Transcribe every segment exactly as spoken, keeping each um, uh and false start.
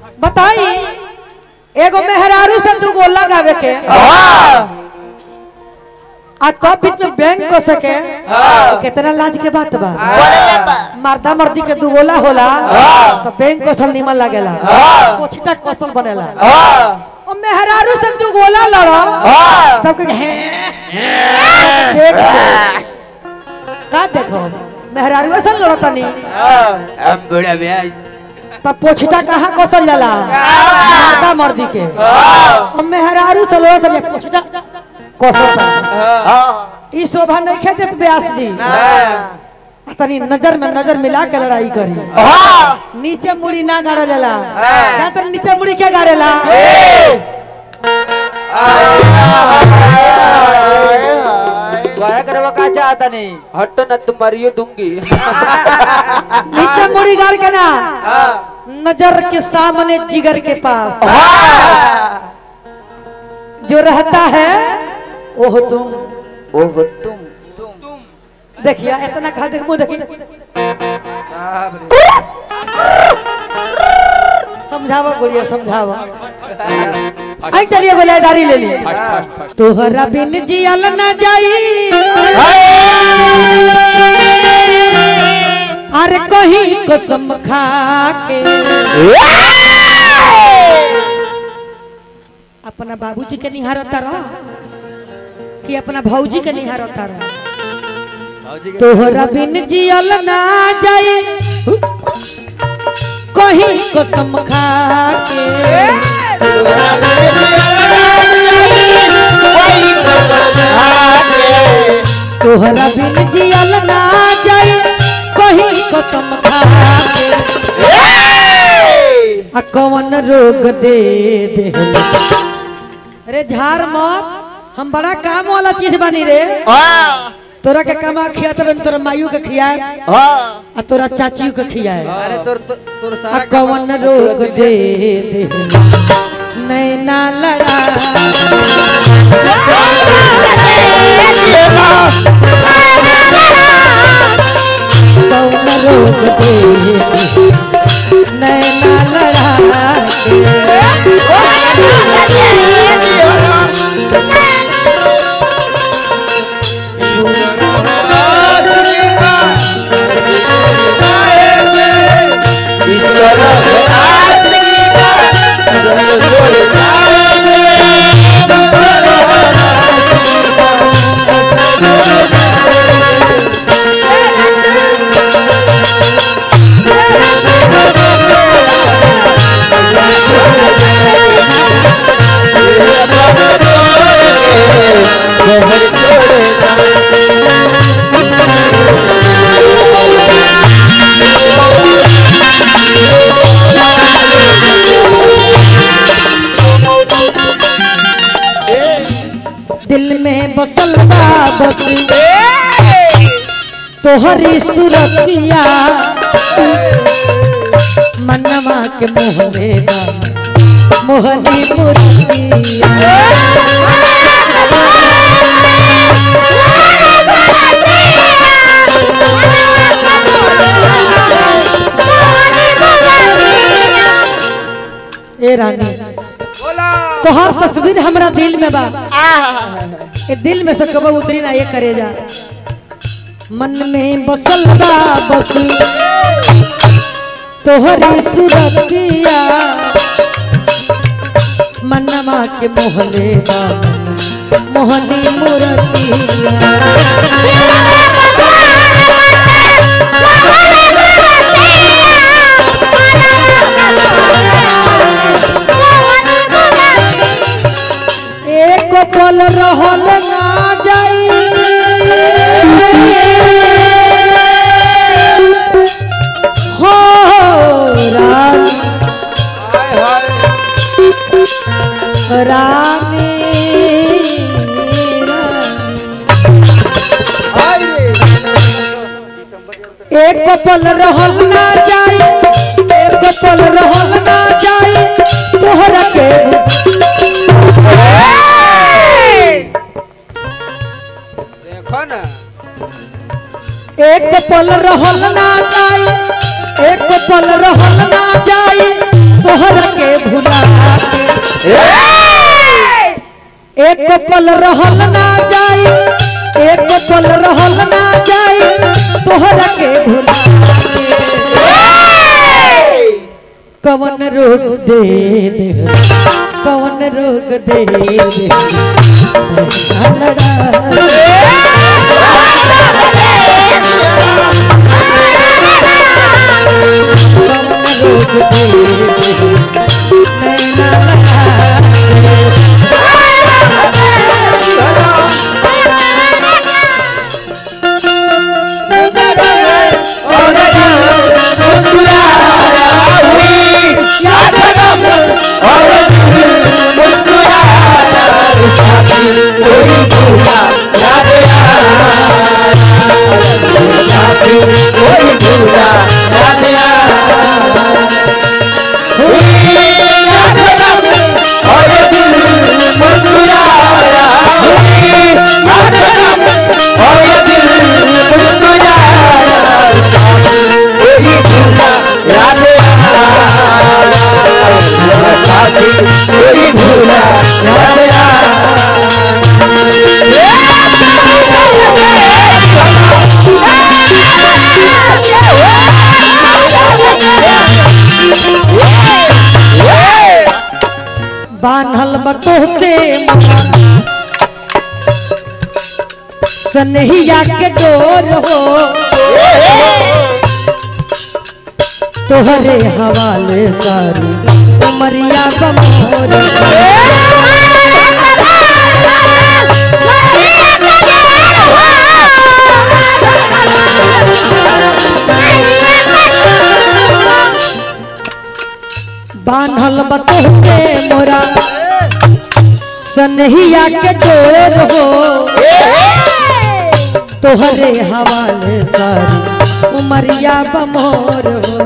बताई एगो मेहरारू से तू गोला गावे के आ तब बीच में बैंक को सके कितना लाज के बात बा। मर्दा मर्दी के दू गोला होला तो बैंक कौशल निमन लगेला पोछटा कौशल बनेला। और मेहरारू से तू गोला लड़ो तब के देख का देखो मेहरारू से लड़ो तनी हम बड़ा ब्याज तब पोछटा कहाँ कौशल जाला मर्दा मर्दी के। और मेहरारू से लड़ो तनी पोछटा कौशल ई शोभा नहीं खेते व्यास जी तनी नजर में नजर मिला के लड़ाई करी। नीचे मुड़ी ना गाड़ा जाला क्या तो नीचे मुड़ी क्या गाड़ेला वाया करवा का चाहता नहीं हटो न तुम मारियो दूंगी। नीचे मुड़ी गाड़ के ना नजर के सामने जिगर के पास जो रहता है ओह तुम ओह तुम तुम देखिए इतना खा देख मुंह देखिए समझावा गुड़िया समझावा। आई चलिए गोलेदारी ले ली तोहरा बिन जियल न जाई अरे कहीं कसम खा के अपना बाबूजी के निहारता रह कि अपना भौजी के निहारता रह तोहरा बिन जियल ना जाई कहीं कसम खा के तोहरा बिन जियल ना जाई कहीं कसम खा के आ कौन रोग दे दे अरे झाड़ मत हम बड़ा काम वाला चीज बनी रे तोरा के कमा खिया तब तोरा मायू के खियाए आ तोरा चाचियों के खियाए अरे तोर तोर सारा कौन रोग दे दे नैना लड़ा कौन रोग दे नैना लड़ा दिल में बसल बा बस तोहरी सूरतिया मनवा के मोहले बा मोहनी मूर्तिया ए रानी तोहर तस्वीर हमरा दिल में बा ए दिल में से कबो उतरी ना ये करे जा मन में बसल बा बस तोहरी सूरतिया मनवा के मोहले बा मोहनी मूर्तिया एक पल रहल ना जाई हो रानी रानी एक पल रहल ना जाई एक पल रहल ना जाई तोहरा के देखो ना एक पल रहल ना जाई एक पल रहल ना जाई तोहरा के पल रहल ना जाई एक पल रहल ना जाई तोहरा के भुला कवन रोग दे दे कवन रोग दे दे लड़ा रोग दे नैना लगा और मुस्कुराया हुई याद रम और मुस्कुराया कोई भूला याद साथी कोई भूला याद और दिल मुस्कुराया और दिल मुस्कुराया कोई भूला याद साथी कोई भूला याद बान्हल बतोहते सनहिया के डोर हो तोहरे हवाले सारी उमरिया बमोर बान्हल बतोहते मोरा सनहिया के डोर हो तोहरे हवाले सारी उमरिया बमोर हो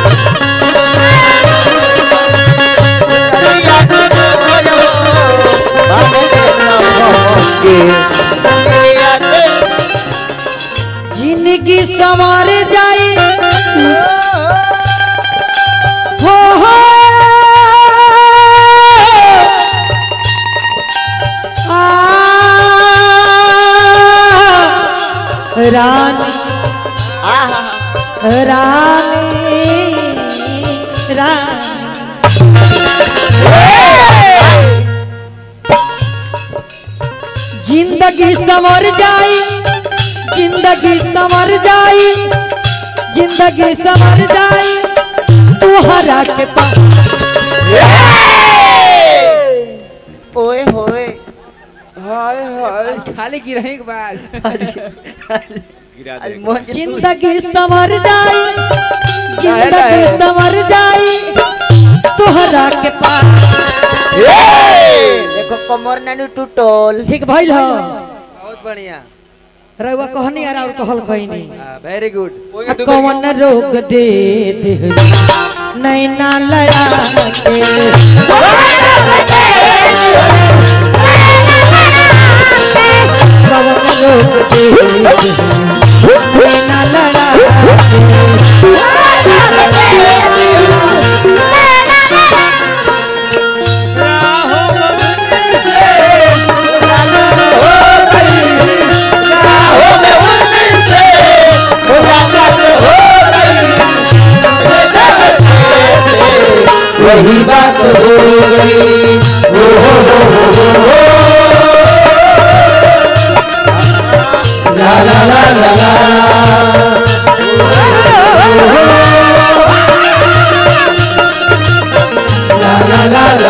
जिंदगी संवार जाई हो हो रानी रानी रानी जिंदगी संवर जाई जिंदगी संवर जाई जिंदगी संवर जाई तुहरा के पास ओए होए हाय हाय खाली गिराई के बाद जिंदगी संवर जाई जिंदगी संवर जाई तोहरा के पास देखो कमर नानू टूटल ठीक भइल हो बहुत बढ़िया रउआ कहनी यार और कहल कहनी वेरी गुड कौन रोग दे दे नैना लड़ा के कौन रोग दे नैना लड़ा वही बात हो गई ओ हो हो हो ला ला ला ला ला ला ला ला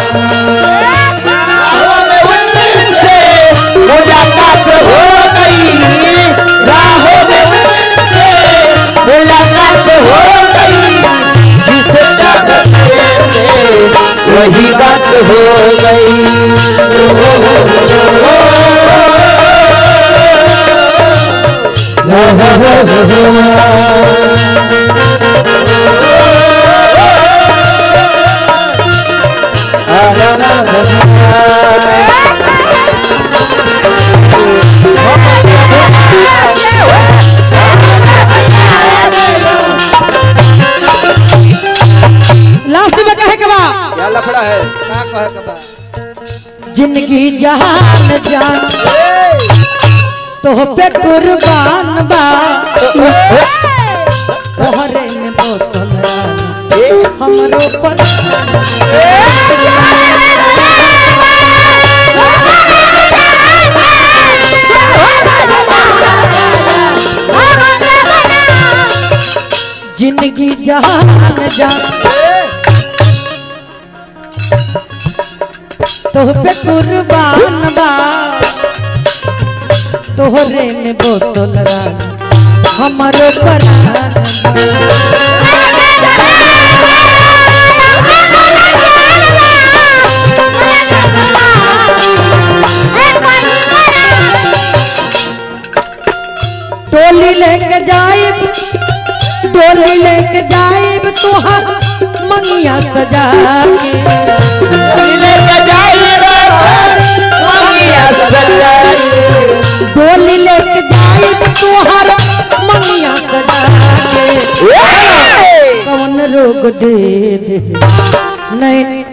से मुलाकात हो गई राहों में से मुलाकात हो गई जिसे वही बात हो गई लास्ट में कहे के बा क्या लफड़ा है का कहे के बा जिंदगी जहान जान तो पे कुर्बान बा तोहरे में बोतल हमरो पर जिंदगी जहान जान तो पे कुर्बान बा तोहरे में बोतल हमारो परान टोली लेके जाइब टोली लेके जाइब तुहार मंगिया सजा के टोली लेके जाइब मंगिया सजा के डोली लेके जाइब तुहार मंगिया सजा के कौन रोग दे दे नहीं